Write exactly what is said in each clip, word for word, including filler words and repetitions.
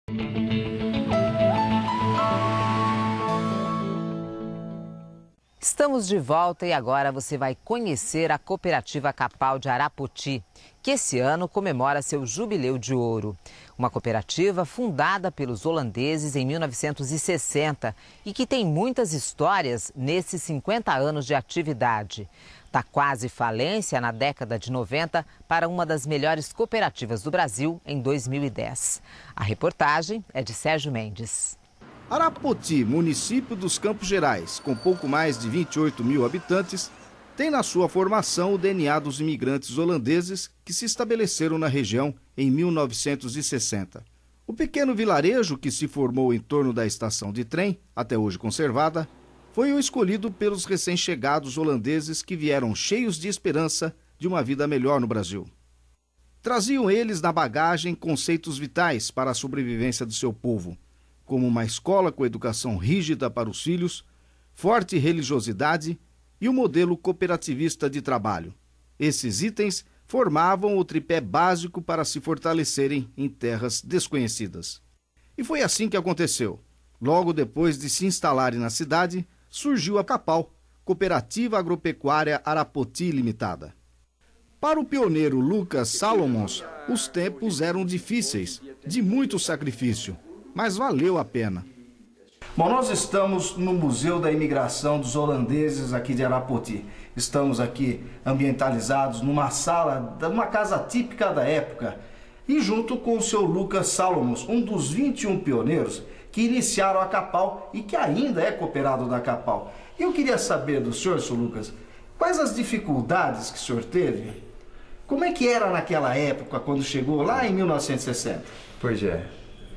Estamos de volta e agora você vai conhecer a Cooperativa Capal de Arapoti, que esse ano comemora seu jubileu de ouro. Uma cooperativa fundada pelos holandeses em mil novecentos e sessenta e que tem muitas histórias nesses cinquenta anos de atividade. Está quase falência na década de noventa para uma das melhores cooperativas do Brasil em dois mil e dez. A reportagem é de Sérgio Mendes. Arapoti, município dos Campos Gerais, com pouco mais de vinte e oito mil habitantes, tem na sua formação o D N A dos imigrantes holandeses que se estabeleceram na região em mil novecentos e sessenta. O pequeno vilarejo, que se formou em torno da estação de trem, até hoje conservada, foi o escolhido pelos recém-chegados holandeses que vieram cheios de esperança de uma vida melhor no Brasil. Traziam eles na bagagem conceitos vitais para a sobrevivência do seu povo, como uma escola com educação rígida para os filhos, forte religiosidade e o modelo cooperativista de trabalho. Esses itens formavam o tripé básico para se fortalecerem em terras desconhecidas. E foi assim que aconteceu. Logo depois de se instalarem na cidade, surgiu a Capal, Cooperativa Agropecuária Arapoti Limitada. Para o pioneiro Lucas Salomons, os tempos eram difíceis, de muito sacrifício, mas valeu a pena. Bom, nós estamos no Museu da Imigração dos Holandeses aqui de Arapoti. Estamos aqui ambientalizados numa sala, numa casa típica da época. E junto com o seu Lucas Salomons, um dos vinte e um pioneiros que iniciaram a Capal e que ainda é cooperado da Capal. Eu queria saber do senhor, seu Lucas, quais as dificuldades que o senhor teve? Como é que era naquela época, quando chegou lá em mil novecentos e sessenta? Pois é.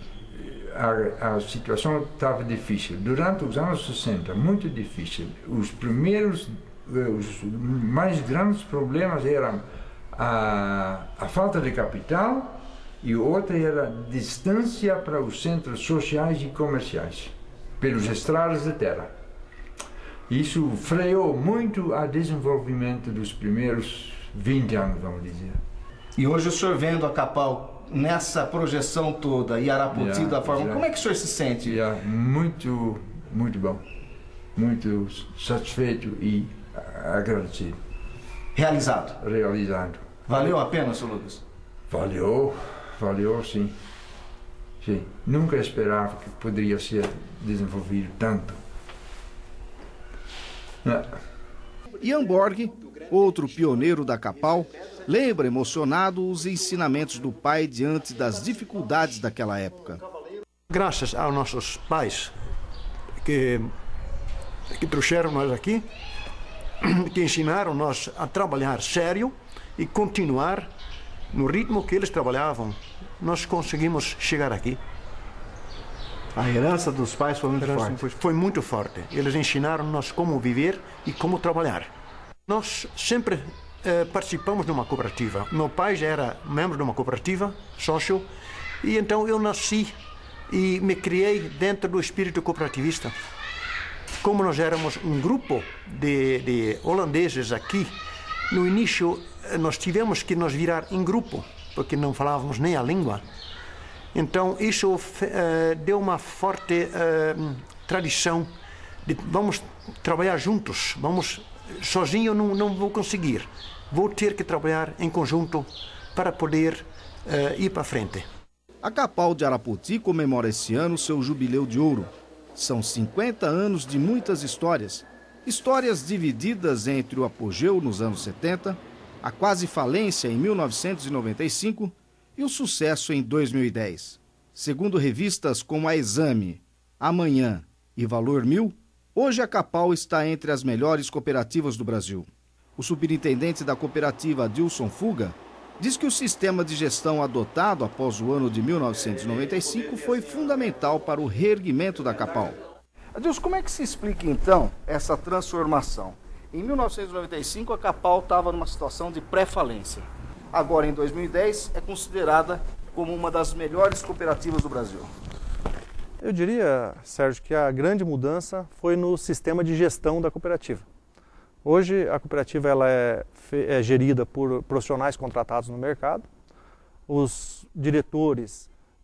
A, a situação estava difícil. Durante os anos sessenta, muito difícil. Os primeiros, os mais grandes problemas eram a, a falta de capital e outra era a distância para os centros sociais e comerciais, pelos estradas de terra. Isso freou muito o desenvolvimento dos primeiros vinte anos, vamos dizer. E hoje o senhor vendo a Capal nessa projeção toda e Arapoti yeah, da forma, yeah. Como é que o senhor se sente? Yeah, muito, muito bom, muito satisfeito e agradecido. Realizado? Realizado. Valeu a pena, senhor Lucas? Valeu, valeu sim. Sim. Nunca esperava que poderia ser desenvolvido tanto. Yeah. Ian Borg, outro pioneiro da Capal, lembra emocionado os ensinamentos do pai diante das dificuldades daquela época. Graças aos nossos pais que, que trouxeram nós aqui, que ensinaram nós a trabalhar sério e continuar no ritmo que eles trabalhavam, nós conseguimos chegar aqui. A herança dos pais foi muito forte. Foi, foi muito forte. Eles ensinaram-nos como viver e como trabalhar. Nós sempre eh, participamos de uma cooperativa. Meu pai já era membro de uma cooperativa, sócio, e então eu nasci e me criei dentro do espírito cooperativista. Como nós éramos um grupo de, de holandeses aqui, no início nós tivemos que nos virar em grupo, porque não falávamos nem a língua. Então isso uh, deu uma forte uh, tradição de vamos trabalhar juntos, vamos, sozinho não, não vou conseguir, vou ter que trabalhar em conjunto para poder uh, ir para frente. A Capal de Arapoti comemora esse ano seu jubileu de ouro. São cinquenta anos de muitas histórias, histórias divididas entre o apogeu nos anos setenta, a quase falência em mil novecentos e noventa e cinco e o sucesso em dois mil e dez. Segundo revistas como a Exame, Amanhã e Valor Mil, hoje a Capal está entre as melhores cooperativas do Brasil. O superintendente da cooperativa, Adilson Fuga, diz que o sistema de gestão adotado após o ano de mil novecentos e noventa e cinco foi fundamental para o reerguimento da Capal. Adilson, como é que se explica então essa transformação? Em mil novecentos e noventa e cinco a Capal estava numa situação de pré-falência. Agora, em dois mil e dez, é considerada como uma das melhores cooperativas do Brasil. Eu diria, Sérgio, que a grande mudança foi no sistema de gestão da cooperativa. Hoje, a cooperativa ela é, é gerida por profissionais contratados no mercado. Os diretores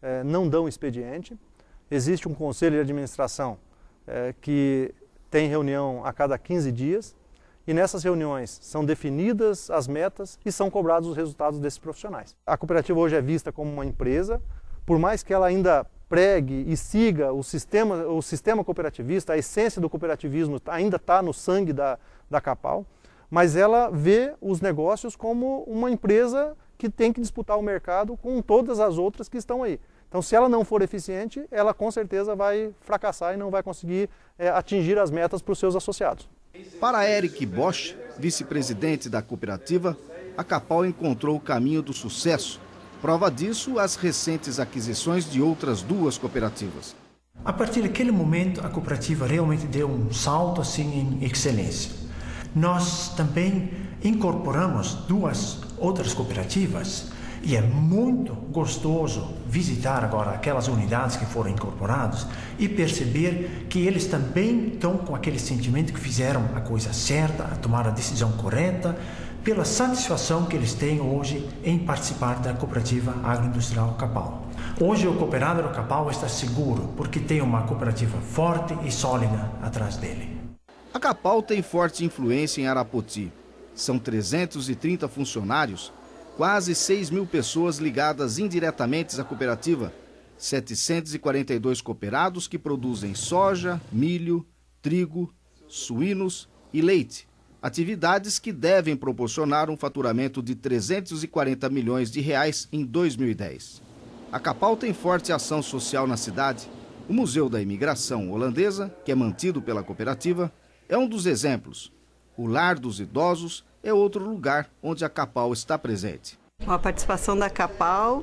é, não dão expediente. Existe um conselho de administração é, que tem reunião a cada quinze dias e nessas reuniões são definidas as metas e são cobrados os resultados desses profissionais. A cooperativa hoje é vista como uma empresa, por mais que ela ainda pregue e siga o sistema, o sistema cooperativista, a essência do cooperativismo ainda está no sangue da, da Capal, mas ela vê os negócios como uma empresa que tem que disputar o mercado com todas as outras que estão aí. Então, se ela não for eficiente, ela com certeza vai fracassar e não vai conseguir é, atingir as metas para os seus associados. Para Eric Bosch, vice-presidente da cooperativa, a Capal encontrou o caminho do sucesso. Prova disso, as recentes aquisições de outras duas cooperativas. A partir daquele momento, a cooperativa realmente deu um salto assim em excelência. Nós também incorporamos duas outras cooperativas e é muito gostoso visitar agora aquelas unidades que foram incorporadas e perceber que eles também estão com aquele sentimento que fizeram a coisa certa, a tomar a decisão correta, pela satisfação que eles têm hoje em participar da cooperativa agroindustrial Capal. Hoje o cooperado do Capal está seguro porque tem uma cooperativa forte e sólida atrás dele. A Capal tem forte influência em Arapoti. São trezentos e trinta funcionários, quase seis mil pessoas ligadas indiretamente à cooperativa, setecentos e quarenta e dois cooperados que produzem soja, milho, trigo, suínos e leite. Atividades que devem proporcionar um faturamento de trezentos e quarenta milhões de reais em dois mil e dez. A Capal tem forte ação social na cidade. O Museu da Imigração Holandesa, que é mantido pela cooperativa, é um dos exemplos. O Lar dos Idosos é outro lugar onde a Capal está presente. A participação da Capal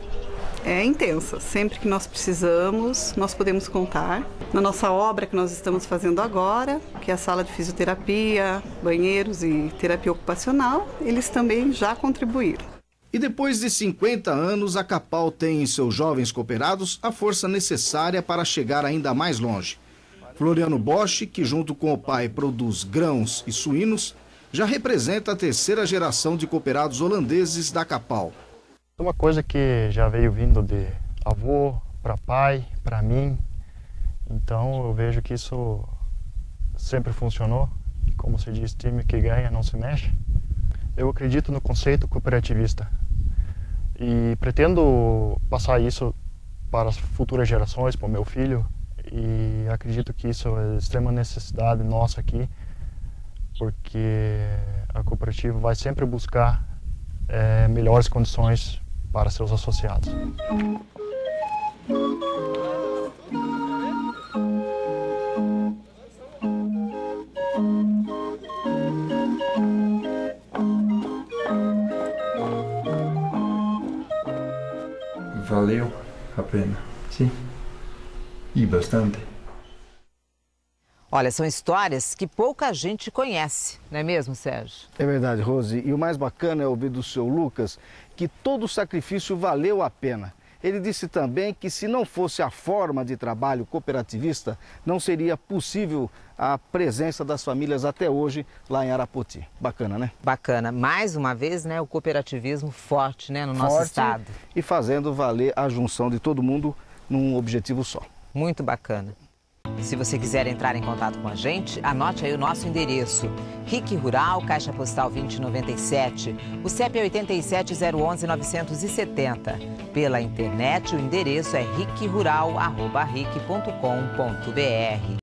é intensa. Sempre que nós precisamos, nós podemos contar. Na nossa obra que nós estamos fazendo agora, que é a sala de fisioterapia, banheiros e terapia ocupacional, eles também já contribuíram. E depois de cinquenta anos, a Capal tem em seus jovens cooperados a força necessária para chegar ainda mais longe. Floriano Bosch, que junto com o pai produz grãos e suínos, já representa a terceira geração de cooperados holandeses da Capal. Uma coisa que já veio vindo de avô para pai, para mim, então eu vejo que isso sempre funcionou. Como se diz, time que ganha não se mexe. Eu acredito no conceito cooperativista e pretendo passar isso para as futuras gerações, para o meu filho, e acredito que isso é de extrema necessidade nossa aqui, porque a cooperativa vai sempre buscar é, melhores condições para seus associados. Valeu a pena, sim, e bastante. Olha, são histórias que pouca gente conhece, não é mesmo, Sérgio? É verdade, Rose. E o mais bacana é ouvir do seu Lucas que todo o sacrifício valeu a pena. Ele disse também que se não fosse a forma de trabalho cooperativista, não seria possível a presença das famílias até hoje lá em Arapoti. Bacana, né? Bacana. Mais uma vez, né, o cooperativismo forte, né, no nosso Forte estado. E fazendo valer a junção de todo mundo num objetivo só. Muito bacana. Se você quiser entrar em contato com a gente, anote aí o nosso endereço. R I C Rural, Caixa Postal vinte e noventa e sete, o C E P é oito sete zero um um nove sete zero. Pela internet, o endereço é ric rural arroba ric ponto com ponto br.